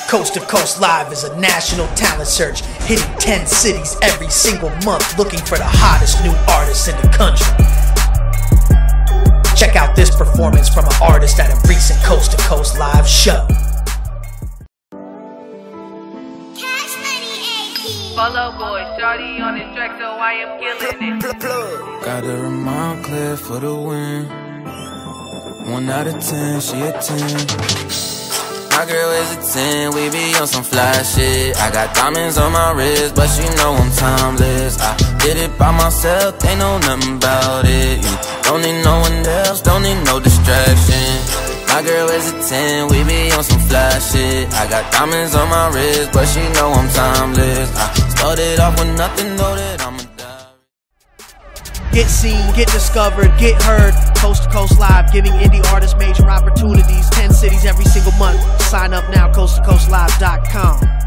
Coast to Coast Live is a national talent search, hitting 10 cities every single month, looking for the hottest new artists in the country. Check out this performance from an artist at a recent Coast to Coast Live show. Follow boy, shawty on this track, so I am killing it. Got her mind clear for the win. 1 out of 10, she a 10. My girl is a 10, we be on some fly shit. I got diamonds on my wrist, but she know I'm timeless. I did it by myself, they know nothing about it. You don't need no one else, don't need no distraction. My girl is a 10, we be on some fly shit. I got diamonds on my wrist, but she know I'm timeless. I started off with nothing, know that I'ma die. Get seen, get discovered, get heard. Coast to Coast Live, giving indie artists major opportunities. 10 cities every single month. Sign up now, coasttocoastlive.com.